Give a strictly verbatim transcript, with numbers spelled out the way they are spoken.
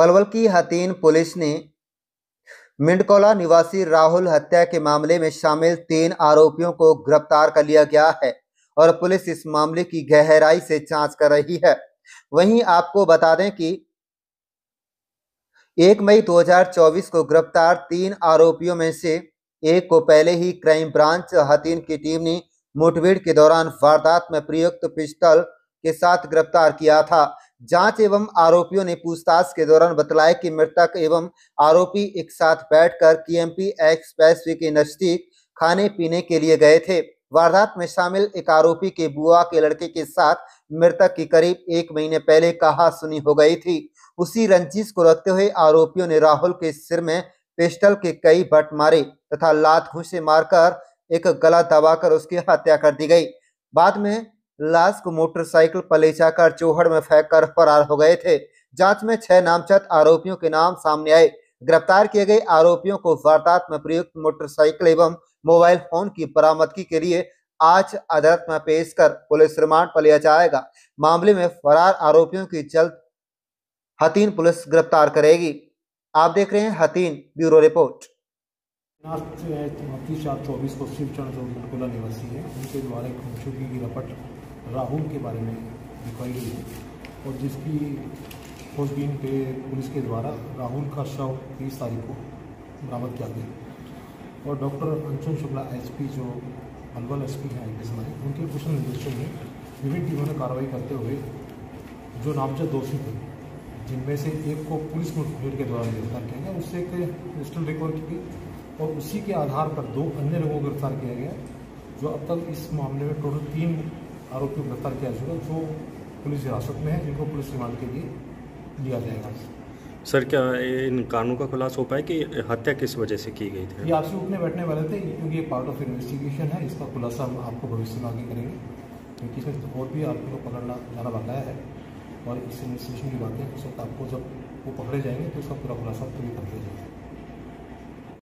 पलवल की हथीन पुलिस ने मिंडकोला निवासी राहुल हत्या के मामले में शामिल तीन आरोपियों को गिरफ्तार कर लिया गया है और पुलिस इस मामले की गहराई से जांच कर रही है। वहीं आपको बता दें कि एक मई दो हज़ार चौबीस को गिरफ्तार तीन आरोपियों में से एक को पहले ही क्राइम ब्रांच हथीन की टीम ने मुठभेड़ के दौरान वारदात में प्रयुक्त पिस्टल के साथ गिरफ्तार किया था। जांच एवं आरोपियों ने पूछताछ के दौरान बतलाया कि मृतक एवं आरोपी एक साथ बैठकर केएमपी एक्सप्रेसवे के नजदीक खाने पीने के लिए गए थे। वारदात में शामिल एक आरोपी के बुआ के लड़के के साथ मृतक की करीब एक महीने पहले कहासुनी हो गई थी। उसी रंजिश को रखते हुए आरोपियों ने राहुल के सिर में पिस्टल के कई बट मारे तथा लात घूंसे मारकर एक गला दबाकर उसकी हत्या कर दी गई। बाद में लाश को मोटरसाइकिल पर ले जाकर चौहड़ में फेंककर फरार हो गए थे। जांच में छह नामजद आरोपियों के नाम सामने आए। गिरफ्तार किए गए आरोपियों को वारदात में प्रयुक्त मोटरसाइकिल एवं मोबाइल फोन की बरामदगी के लिए आज अदालत में पेश कर पुलिस रिमांड पर लिया जाएगा। मामले में फरार आरोपियों की जल्द हथीन पुलिस गिरफ्तार करेगी। आप देख रहे हैं हथीन ब्यूरो रिपोर्ट। तीस चार चौबीस को शिवचरण जो मिंडकोला निवासी है, उनके द्वारा एक हमशुगी की रपट राहुल के बारे में दिखाई गई है और जिसकी खोजबीन पे पुलिस के द्वारा राहुल का शव तीस तारीख को बरामद किया गया और डॉक्टर अंशुल शुक्ला एसपी जो पलवल एसपी हैं इसमें उनके कुशल निर्देशन में विभिन्न टीमों ने कार्रवाई करते हुए जो नामजद दोषी थे, जिनमें से एक को पुलिस मुठभेड़ के दौरान गिरफ्तार किया गया, उससे एक पिस्टल रिकवर की गई और उसी के आधार पर दो अन्य लोगों को गिरफ्तार किया गया, जो अब तक इस मामले में टोटल तीन आरोपियों को गिरफ्तार किया जाएगा, जो पुलिस हिरासत में है, जिनको पुलिस रिमांड के लिए लिया जाएगा। सर, क्या इन कानूनों का खुलासा हो पाया कि हत्या किस वजह से की गई थी? ये आपसे उठने बैठने वाले थे, क्योंकि ये पार्ट ऑफ इन्वेस्टिगेशन है। इसका खुलासा हम आपको भविष्य में आगे करेंगे, क्योंकि इसमें और भी आरोपियों को पकड़ना जाना बकाया है और इस इन्वेस्टिगेशन की बातें उस वक्त आपको जब वो पकड़े जाएंगे तो उसका पूरा खुलासा पूरी कर दिया जाएगा।